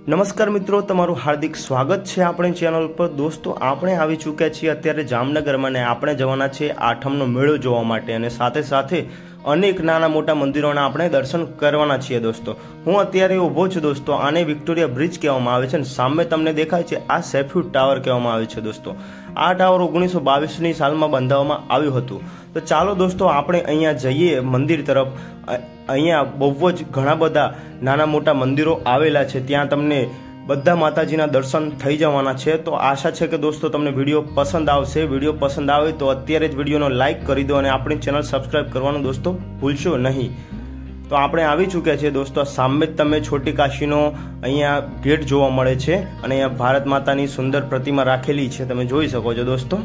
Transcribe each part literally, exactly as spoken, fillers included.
नमस्कार मित्रों, तमारू हार्दिक स्वागत है अपने चैनल पर। दोस्तों आपणे आवी चूक्या छीए अत्यारे जामनगर में ने आपणे जवाना छे आठमनो मेळो जोवा माटे अने साथे साथे अनेक नाना मोटा मंदिरोना आपणे दर्शन करवाना छीए। दोस्तों हूँ अत्यारे ऊभो छुं। दोस्तों आने विक्टोरिया ब्रिज कहेवामां आवे छे। सामे तमने देखाय छे आ सेफ्यू टावर कहेवामां आवे छे। दोस्तों आ टावर ओगनीस सौ बावीस नी सालमां बंधाववामां आव्युं हतुं। तो चालो दोस्तों आपणे अहींया जईए मंदिर तरफ। अहींया बहु ज घणा बधा नाना मोटा मंदिरों आवेला छे, त्यां तमने बधा माताजीना दर्शन थई जवाना छे। तो आशा छे कि दोस्तों तमने विडियो पसंद आवशे। विडियो पसंद आवे तो अत्यारे ज विडियोने लाइक करी दो अने आपणी चेनल सब्सक्राइब करवानुं दोस्तों भूलशो नहीं। तो आपणे आवी चूक्या छे दोस्तों। सामे तमे छोटी काशीनो अहींया गेट जोवा मळे छे अने अहींया भारत मातानी सुंदर प्रतिमा राखेली छे, तमे जोई शको छो। दोस्तों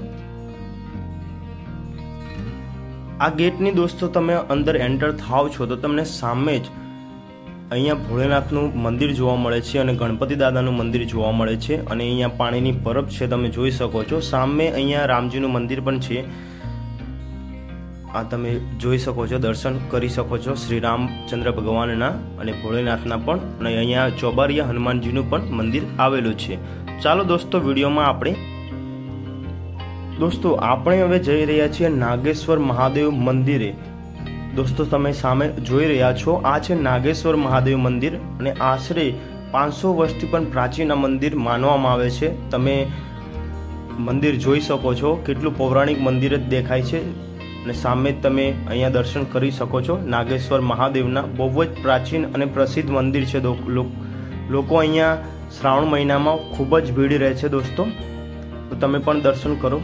आ गेटनी दोस्तों तमे अंदर एंटर थाव छो तो तमने सामे ज अहींया भोलेनाथनुं मंदिर जोवा मळे छे अने गणपति दादानुं मंदिर जोवा मळे छे अने अहींया पाणीनी परब छे, तमे जोई शको छो। सामे अहींया रामजीनुं मंदिर पण छे, आ तमे जोई शको छो, दर्शन करी शको छो श्री रामचंद्र भगवानना अने भोलेनाथना पण। अने अहींया चौबारिया हनुमानजीनुं पण मंदिर आवेलुं छे। चालो दोस्तों विडियोमां आपणे दोस्तों आपणे हवे जई रह्या छीए नागेश्वर महादेव मंदिरे। दोस्तों तमे सामे जोई रह्या छो आ छे नागेश्वर महादेव मंदिर अने आश्रे पांच सौ वर्षथी पण प्राचीन आ मंदिर मानवामां आवे छे। तमे मंदिर जोई शको छो, केटलुं पौराणिक मंदिर ज देखाय छे अने सामे तमे अहींया दर्शन करी शको छो। नागेश्वर महादेवना बहु ज प्राचीन अने प्रसिद्ध मंदिर छे। लोको अहींया श्रावण महीनामां खूब ज भीड़ रहे छे दोस्तों, तो तमे पण दर्शन करो।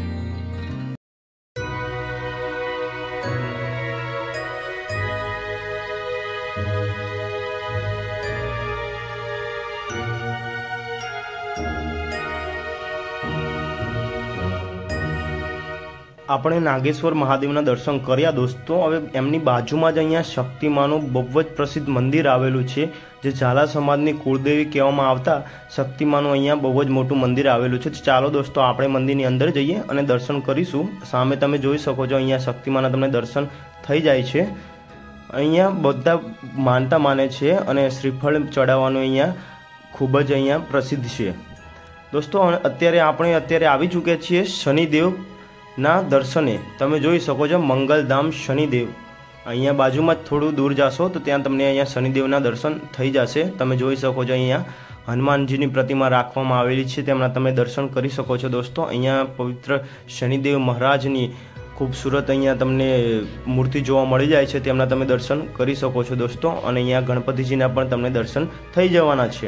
આપણે નાગેશ્વર મહાદેવના દર્શન કર્યા દોસ્તો। હવે એમની બાજુમાં જ અહીંયા શક્તિમાનું બહુ જ પ્રસિદ્ધ મંદિર આવેલું છે, જે ઝાલા સમાજની કુળદેવી કહેવામાં આવતા શક્તિમાનું અહીંયા બહુ જ મોટું મંદિર આવેલું છે। ચાલો દોસ્તો આપણે મંદિરની અંદર જઈએ અને દર્શન કરીશું। સામે તમે જોઈ શકો છો અહીંયા શક્તિમાના તમને દર્શન થઈ જાય છે। અહીંયા બધા માનતા માને છે અને શ્રીફળ ચડાવવાનું અહીંયા ખૂબ જ અહીંયા પ્રસિદ્ધ છે દોસ્તો। અત્યારે આપણે અત્યારે આવી ચૂક્યા છીએ શનિદેવ ना दर्शने। तमे जोई शको छो मंगलधाम शनिदेव। अहींया बाजुमां ज थोड़ुं दूर जाशो तो त्यां तमने अहींया शनिदेवना दर्शन थई जशे। तमे जोई शको छो अहींया हनुमानजीनी प्रतिमा राखवामां आवेली छे, तेमना तमे दर्शन करी शको छो दोस्तों। अहींया पवित्र शनिदेव महाराजनी खूबसूरत अहींया तमने मूर्ति जोवा मळी जाय छे, तेमना तमे दर्शन करी शको छो दोस्तों। अने अहींया गणपतिजीना पण तमने दर्शन थई जवाना छे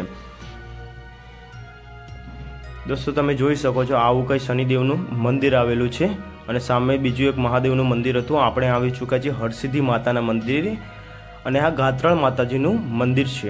दोस्तों। तमे जोई शको छो आवुं कई शनिदेवनुं मंदिर आवेलुं छे अने सामे बीजुं एक महादेवनुं मंदिर हतुं। आपणे आवी चूक्या छीए हरसिद्धि माताना मंदिरे अने आ गात्रळ माताजीनुं मंदिर छे।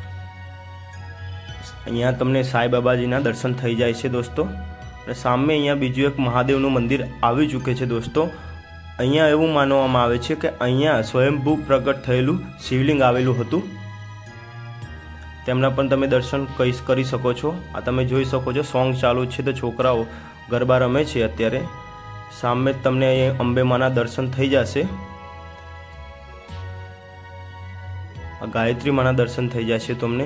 अहींया तमने साई बाबाजीना दर्शन थई जाय छे दोस्तों। अने सामे अहींया बीजुं एक महादेवनुं मंदिर आवी चूके छे दोस्तों। अहींया एवुं मानवामां आवे छे के अहींया स्वयंभू प्रगट थयेलुं शिवलिंग आवेलुं हतुं, तेमना पण तमे दर्शन करी शको छो। आ तमे जोई शको छो सॉन्ग चालू छे तो छोकराओ गरबा रमे छे अत्यारे। सामे तमने अंबे माना दर्शन थई जशे, गायत्री माना दर्शन थई जशे तमने।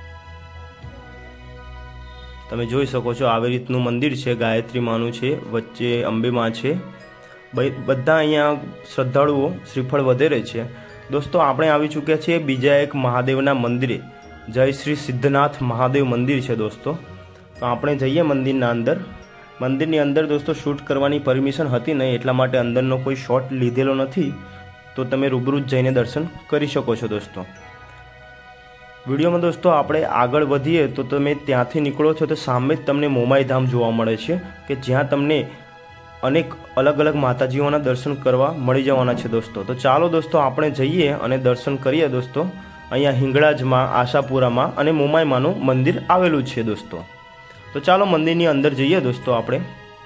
तमे जोई शको छो આવી રીતનું મંદિર છે, ગાયત્રી માનું છે, વચ્ચે અંબે માં છે। બધા અહીંયા શ્રદ્ધાળુઓ શ્રીફળ વધેરે છે दोस्तों। આપણે આવી ચૂક્યા છીએ બીજા એક મહાદેવના મંદિરે, जय श्री सिद्धनाथ महादेव मंदिर है दोस्तों। तो आपणे जईए मंदिरना अंदर। मंदिरनी अंदर दोस्तों शूट करवानी परमिशन हती नहीं, एटला माटे अंदरनो कोई शॉट लीधेलो नथी, तो तमे रूबरू जईने दर्शन करी शको छो दोस्तों। विडियोमां दोस्तों आपणे आगळ वधीए तो तमे त्यांथी निकळो छो तो सामे ज तमने मोमाईधाम जोवा मळे छे के ज्यां तमने अनेक अलग अलग माताजीओना दर्शन करवा मळी जवाना छे दोस्तों। तो चालो दोस्तों आपणे जईए अने दर्शन करीए दोस्तों। अहींया हिंगळाजमां आशापुरामां अने मोमाईमानुं मंदिर आवेलुं छे दोस्तों। तो चालो मंदिरनी अंदर जईए दोस्तों आपणे।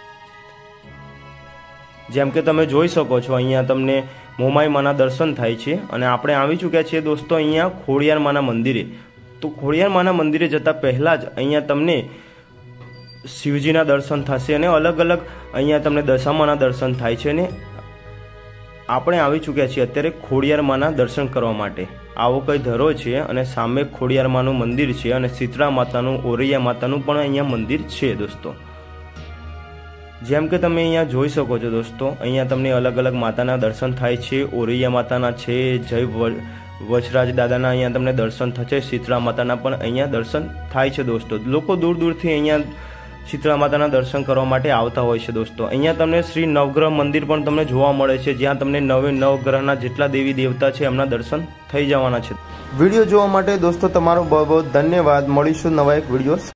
जेम के तमे जोई शको छो अहींया तमने मोमाईमाना दर्शन थाय छे अने आपणे आवी चूक्या छीए दोस्तों अहींया खोडियारमाना मंदिरे। तो खोडियारमाना मंदिरे जता पहेला ज अहींया तमने शिवजीना दर्शन थशे अने अलग अलग अहींया तमने दशामाना दर्शन थाय छे। ने આપણે આવી ચૂક્યા છીએ અત્યારે ખોડિયાર માના દર્શન કરવા માટે। આવો કંઈ ધરો છે અને સામે ખોડિયારમાંનું મંદિર છે અને શીતળા માતાનું ઓરૈયા માતાનું પણ અહીંયા મંદિર છે દોસ્તો। જેમ કે તમે અહીંયા જોઈ શકો છો દોસ્તો, અહીંયા તમને અલગ અલગ માતાના દર્શન થાય છે। ઓરૈયા માતાના છે, જય વચરાજ દાદાના અહીંયા તમને દર્શન થશે, શીતળા માતાના પણ અહીંયા દર્શન થાય છે દોસ્તો। લોકો દૂર દૂરથી અહીંયા શીતળા માતાના દર્શન કરવા માટે આવતા હોય છે દોસ્તો। અહીંયા તમને શ્રી નવગ્રહ મંદિર પણ તમને જોવા મળે છે, જ્યાં તમને નવે નવગ્રહના જેટલા દેવી દેવતા છે એમના દર્શન થઈ જવાના છે। વિડીયો જોવા માટે દોસ્તો તમારો બહુ બહુ ધન્યવાદ। મળીશું નવા એક વિડીયો।